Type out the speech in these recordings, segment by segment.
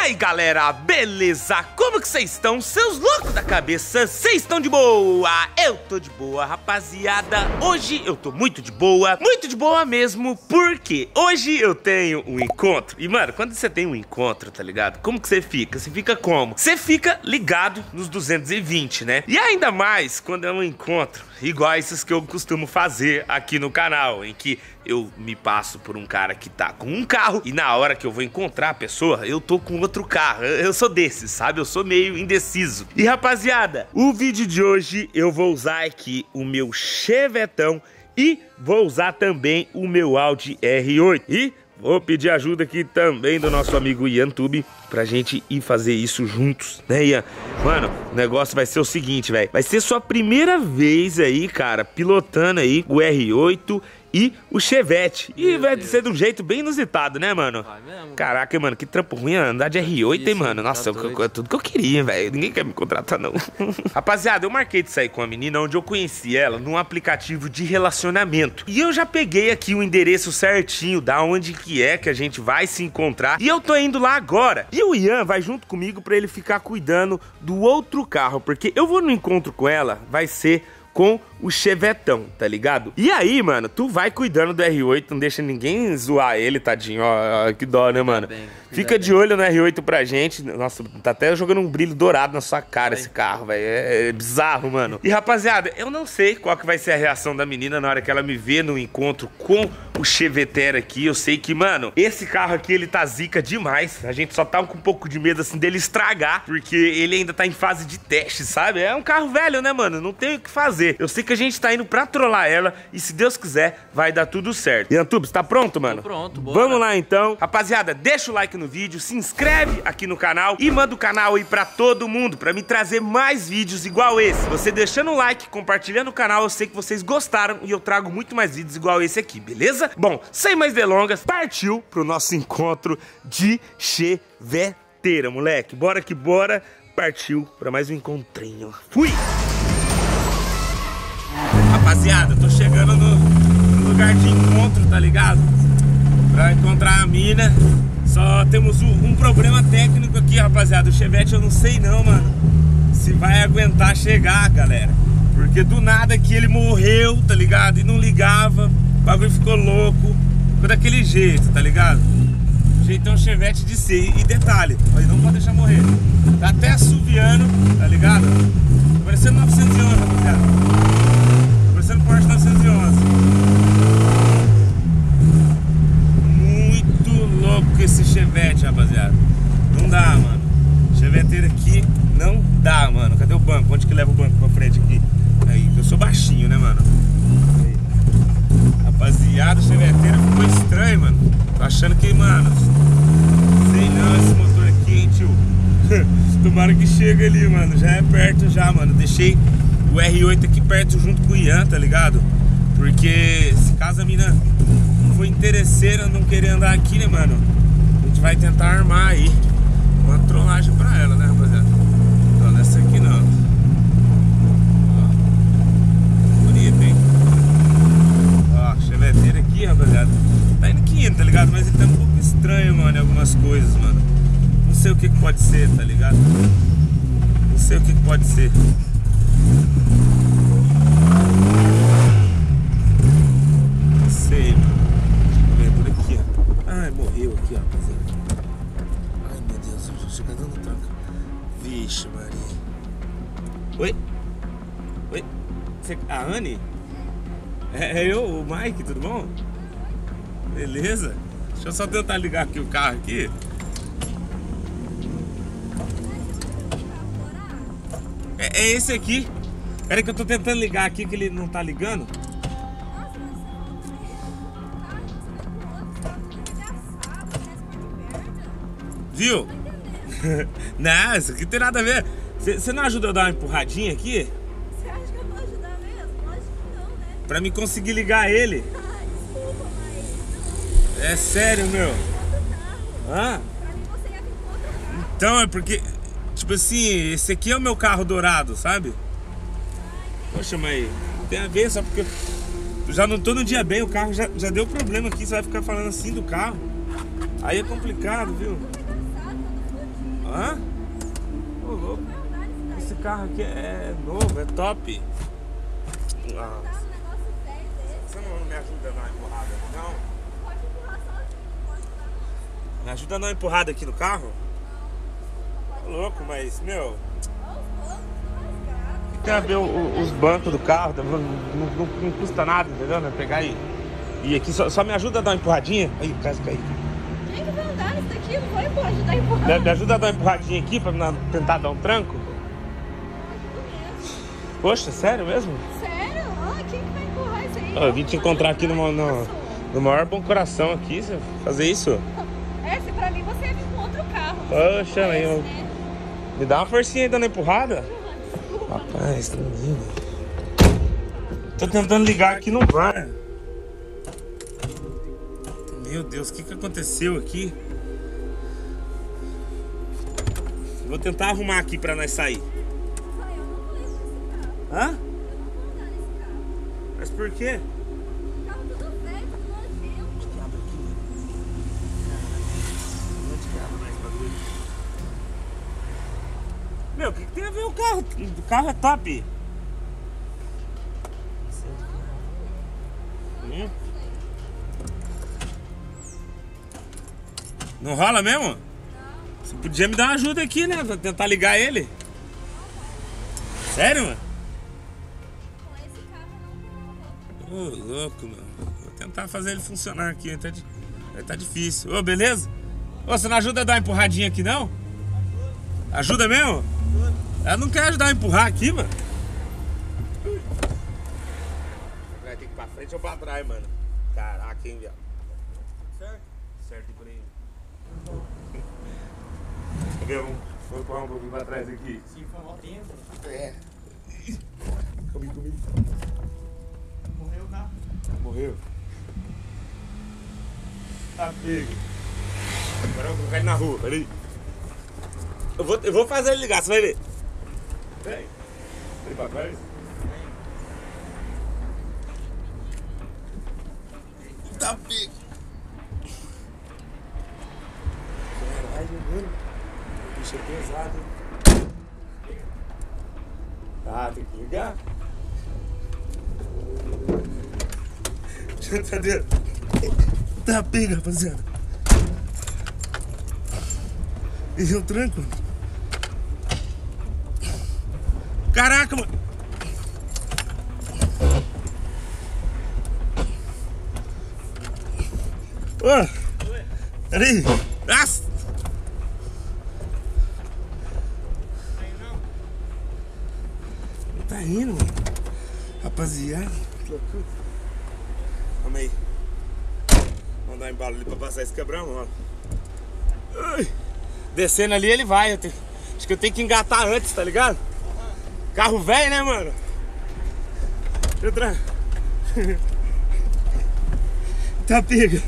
aí galera, beleza? Como que vocês estão? Seus loucos da cabeça, vocês estão de boa? Eu tô de boa, rapaziada. Hoje eu tô muito de boa mesmo, porque hoje eu tenho um encontro. E mano, quando você tem um encontro, tá ligado? Como que você fica? Você fica como? Você fica ligado nos 220, né? E ainda mais quando é um encontro igual esses que eu costumo fazer aqui no canal, em que eu me passo por um cara que tá com um carro e na hora que eu vou encontrar a pessoa, eu tô com outro carro. Eu sou desses, sabe? Eu sou meio indeciso. E rapaziada, o vídeo de hoje eu vou usar aqui o meu Chevetão e vou usar também o meu Audi R8. E vou pedir ajuda aqui também do nosso amigo Iantube pra gente ir fazer isso juntos, né, Ian? Mano, o negócio vai ser o seguinte, velho. Vai ser sua primeira vez aí, cara, pilotando aí o R8 e o Chevette. E vai ser de um jeito bem inusitado, né, mano? Vai mesmo. Caraca, mano, que trampo ruim andar de R8, hein, mano? Nossa, tá tudo que eu queria, velho. Ninguém quer me contratar, não. Rapaziada, eu marquei de sair com a menina onde eu conheci ela num aplicativo de relacionamento. E eu já peguei aqui o endereço certinho da onde que é que a gente vai se encontrar. E eu tô indo lá agora. E o Ian vai junto comigo pra ele ficar cuidando do outro carro, porque eu vou no encontro com ela, vai ser com o Chevetão, tá ligado? E aí, mano, tu vai cuidando do R8, não deixa ninguém zoar ele, tadinho, ó, que dó, né, mano? Fica de olho no R8 pra gente. Nossa, tá até jogando um brilho dourado na sua cara esse carro, velho. É bizarro, mano. E, rapaziada, eu não sei qual que vai ser a reação da menina na hora que ela me vê no encontro com o Chevetero aqui. Eu sei que, mano, esse carro aqui, ele tá zica demais. A gente só tá com um pouco de medo, assim, dele estragar, porque ele ainda tá em fase de teste, sabe? É um carro velho, né, mano? Não tem o que fazer. Eu sei que a gente tá indo pra trollar ela e, se Deus quiser, vai dar tudo certo. Iantube, você tá pronto, mano? Tô pronto, bora. Vamos lá, então. Rapaziada, deixa o like no vídeo, se inscreve aqui no canal e manda o canal aí pra todo mundo, pra me trazer mais vídeos igual esse. Você deixando o like, compartilhando o canal, eu sei que vocês gostaram e eu trago muito mais vídeos igual esse aqui, beleza? Bom, sem mais delongas, partiu pro nosso encontro de Cheveteira, moleque. Bora que bora. Partiu pra mais um encontrinho. Fui! Rapaziada, eu tô chegando no lugar de encontro, tá ligado? Pra encontrar a mina. Só temos um problema técnico aqui, rapaziada. O Chevette eu não sei não, mano, se vai aguentar chegar, galera. Porque do nada aqui ele morreu, tá ligado? E não ligava. O bagulho ficou louco. Ficou daquele jeito, tá ligado? Jeitão Chevette de ser. E detalhe, não pode deixar morrer. Tá até assoviando, tá ligado? Tá parecendo 911, rapaziada. Tá parecendo Porsche 911. Muito louco esse Chevette, rapaziada. Não dá, mano. Cheveteiro aqui não dá, mano. Cadê o banco? Onde que leva o banco pra frente aqui? Aí, eu sou baixinho, né, mano? Aí. Rapaziada, o Cheveteiro ficou estranho, mano. Tô achando que, mano, sei não esse motor aqui, hein, tio. Tomara que chegue ali, mano. Já é perto já, mano. Deixei o R8 aqui perto junto com o Ian, tá ligado? Porque se caso a mina não for interesseira, não querer andar aqui, né, mano, a gente vai tentar armar aí uma trollagem pra ela, né, rapaziada? Não, nessa aqui não. Ó, bonito, hein? Ó, Cheveteiro aqui, rapaziada. Tá indo 500, tá ligado? Mas ele tá um pouco estranho, mano, em algumas coisas, mano. Não sei o que pode ser, tá ligado? Não sei o que pode ser. Não sei, mano. Deixa eu ver por aqui, ó. Ai, morreu aqui, ó, rapaziada. Ai, meu Deus, eu já chega dando tranca. Vixe, Maria. Oi? Oi? A Anne? É eu, o Mike, tudo bom? Beleza? Deixa eu só tentar ligar aqui o carro aqui. É esse aqui. Pera que eu tô tentando ligar aqui que ele não tá ligando. Viu? Não, isso aqui não tem nada a ver. Você não ajuda eu a dar uma empurradinha aqui? Você acha que eu vou ajudar mesmo? Lógico que não, né? Pra me conseguir ligar ele. Ah, desculpa, mas... É sério, meu. Hã? Pra mim você ia me encontrar. Então, é porque... Tipo assim, esse aqui é o meu carro dourado, sabe? Poxa, mas tem a ver, só porque eu já não tô no dia bem, o carro já deu problema aqui, você vai ficar falando assim do carro. Aí é complicado, viu? carro aqui é novo, é top. Tá um negócio velho desse. Você não me ajuda a dar uma empurrada? Não. Pode empurrar sozinho, não pode ajudar não. Me ajuda a dar uma empurrada aqui no carro? Não, Louco, mas, meu... olha os bancos, não mais grave. Tem a ver os bancos do carro, não custa nada, entendeu? Né? Pegar e aqui só me ajuda a dar uma empurradinha. Aí, o caso caiu. Quem que vai andar nisso daqui? Não vai ajudar a empurrar. Me ajuda a dar uma empurradinha aqui pra tentar dar um tranco? Poxa, sério mesmo? Sério? Ah, quem que vai empurrar isso aí? Eu vim te encontrar aqui no maior bom coração aqui, você fazer isso? É, se pra mim você ia vir com outro carro. Poxa, Mas, eu... né? Me dá uma forcinha aí dando empurrada. Rapaz, tá lindo. Tô tentando ligar aqui, não vai. Meu Deus, o que aconteceu aqui? Vou tentar arrumar aqui pra nós sair. Ah, eu não vou ir nesse carro. Hã? Eu não vou andar nesse carro. Mas por quê? Carro tudo velho, tudo nojento. Que abre aqui. Onde que abre mais bagulho? Meu, o que tem a ver o carro? O carro é top. Não rola mesmo? Você podia me dar uma ajuda aqui, né? Pra tentar ligar ele. Sério, mano? Com esse carro eu não vou. Ô, louco, meu. Vou tentar fazer ele funcionar aqui. Tá difícil. Ô, beleza? Ô, você não ajuda a dar uma empurradinha aqui, não? Ajuda mesmo? Ela não quer ajudar a empurrar aqui, mano. Vai ter que ir pra frente ou pra trás, mano? Caraca, hein, viado? Certo? Certo por aí. Quer ver? Vou empurrar um pouquinho pra trás aqui. Se for mal tempo, É. Comigo. morreu o carro. Morreu. Tá pego. Agora eu vou colocar ele na rua, peraí. Eu vou fazer ele ligar, você vai ver. Vem. Vem pra trás. Tá pego. Caralho, mano. O bicho é pesado. Ah, tem que ligar. Cadê? Tá pega, rapaziada. E eu tranco. Caraca, mano. Ô, peraí. Nossa. Não tá indo, mano. Rapaziada, que loucura. Calma aí. Vamos dar um embalo ali pra passar esse quebra-mola. Descendo ali ele vai. Acho que eu tenho que engatar antes, tá ligado? Carro velho, né, mano? Deixa eu entrar. Tá pega.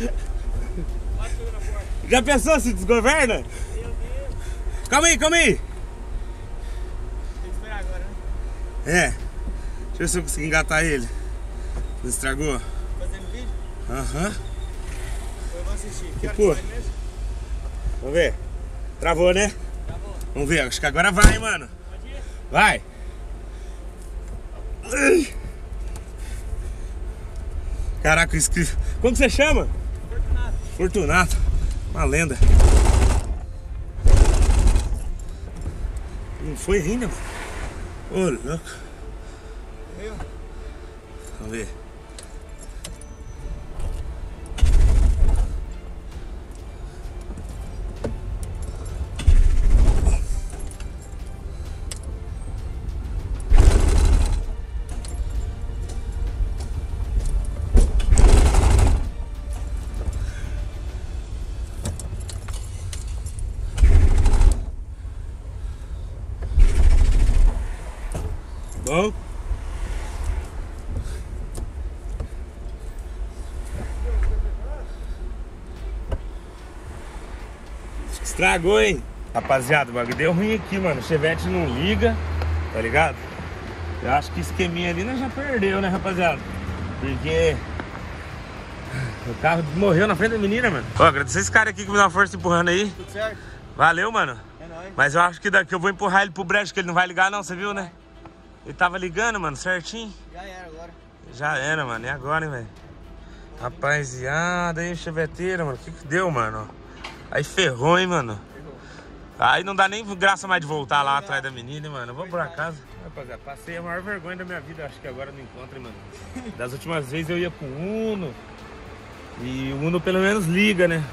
Já pensou se desgoverna? Meu Deus. Calma aí. Tem que esperar agora, né? É. Deixa eu ver se eu consigo engatar ele. Não estragou? Fazendo vídeo? Aham. Eu vou assistir. Que hora Pô. que vai mesmo? Vamos ver. Travou, né? Acabou. Vamos ver. Acho que agora vai, mano. Pode ir? Vai. Ai. Caraca, inscrito. Como que você chama? Fortunato. Fortunato. Uma lenda. Não foi ainda? Ô, louco. Morreu? Vamos ver. Bom. Estragou, hein? Rapaziada, o bagulho deu ruim aqui, mano. O Chevette não liga, tá ligado? Eu acho que esqueminha ali nós já perdeu, né, rapaziada? Porque o carro morreu na frente da menina, mano. Ó, agradecer esse cara aqui que me dá uma força empurrando aí. Tudo certo? Valeu, mano. É nóis. Mas eu acho que daqui eu vou empurrar ele pro brejo, que ele não vai ligar não, você viu, né? Ele tava ligando, mano, certinho. Já era agora. Já era, mano. E agora, hein, velho? Rapaziada, aí, cheveteira, mano. O que deu, mano? Aí ferrou, hein, mano? Aí não dá nem graça mais de voltar lá atrás da menina, hein, mano? Eu vou por acaso. Rapaziada, passei a maior vergonha da minha vida. Acho que agora não encontro, hein, mano? Das últimas vezes eu ia com o Uno. E o Uno pelo menos liga, né?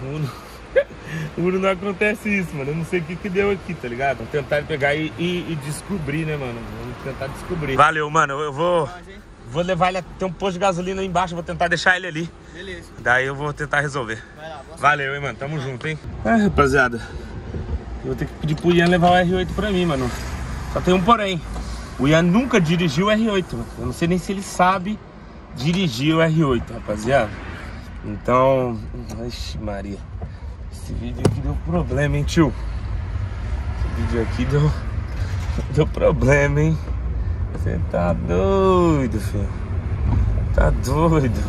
O Uno não acontece isso, mano. Eu não sei o que deu aqui, tá ligado? Vou tentar pegar e descobrir, né, mano? Vamos tentar descobrir. Valeu, mano. Eu vou levar ele até um posto de gasolina aí embaixo. Vou tentar deixar ele ali. Beleza. Daí eu vou tentar resolver. Vai lá, boa sorte. Valeu, hein, mano. Tamo junto, hein? Rapaziada. Eu vou ter que pedir pro Ian levar o R8 pra mim, mano. Só tem um porém. O Ian nunca dirigiu o R8, mano. Eu não sei nem se ele sabe dirigir o R8, rapaziada. Então... Ixi, Maria. Esse vídeo aqui deu problema, hein, tio? Esse vídeo aqui deu problema, hein? Você tá doido, filho. Tá doido.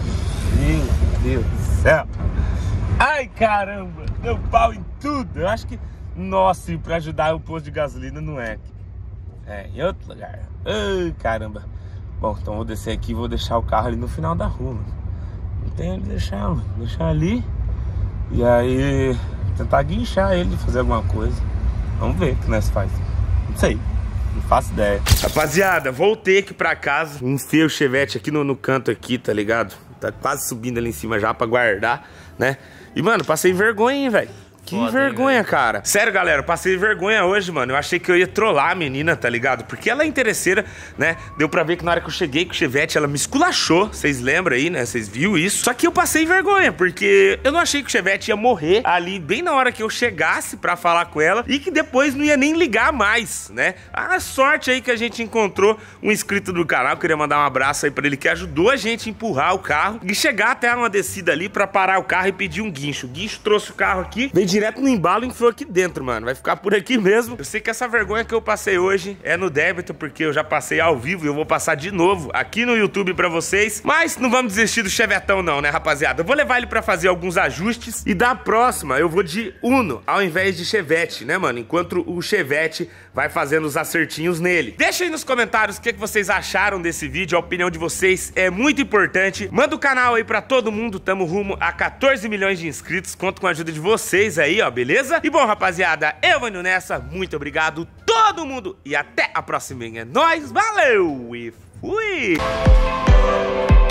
Meu Deus do céu. Ai, caramba. Deu pau em tudo. Eu acho que... Nossa, e pra ajudar o posto de gasolina não é aqui. É em outro lugar. Ai, caramba. Bom, então vou descer aqui e vou deixar o carro ali no final da rua, mano. Não tem onde deixar, mano. Deixar ali. E aí... Tentar guinchar ele, fazer alguma coisa. Vamos ver o que nós faz. Não sei. Não faço ideia. Rapaziada, voltei aqui pra casa. Enfiei o chevette aqui no canto aqui, tá ligado? Tá quase subindo ali em cima já pra guardar, né? E, mano, passei vergonha, hein, velho. Que foda, vergonha, hein, cara. Sério, galera, eu passei vergonha hoje, mano. Eu achei que eu ia trollar a menina, tá ligado? Porque ela é interesseira, né? Deu pra ver que na hora que eu cheguei com o chevette, ela me esculachou. Vocês lembram aí, né? Vocês viram isso? Só que eu passei vergonha, porque eu não achei que o chevette ia morrer ali bem na hora que eu chegasse pra falar com ela e que depois não ia nem ligar mais, né? A sorte aí que a gente encontrou um inscrito do canal. Eu queria mandar um abraço aí pra ele, que ajudou a gente a empurrar o carro e chegar até uma descida ali pra parar o carro e pedir um guincho. O guincho trouxe o carro aqui, veio direto no embalo e enfiou aqui dentro, mano. Vai ficar por aqui mesmo. Eu sei que essa vergonha que eu passei hoje é no débito, porque eu já passei ao vivo e eu vou passar de novo aqui no YouTube pra vocês. Mas não vamos desistir do chevetão não, né, rapaziada? Eu vou levar ele pra fazer alguns ajustes e da próxima eu vou de Uno ao invés de chevette, né, mano? Enquanto o chevette vai fazendo os acertinhos nele. Deixa aí nos comentários o que vocês acharam desse vídeo. A opinião de vocês é muito importante. Manda o canal aí pra todo mundo. Tamo rumo a 14 milhões de inscritos. Conto com a ajuda de vocês aí, ó, beleza? E bom, rapaziada, eu vou indo nessa. Muito obrigado todo mundo e até a próxima. É nóis, valeu e fui!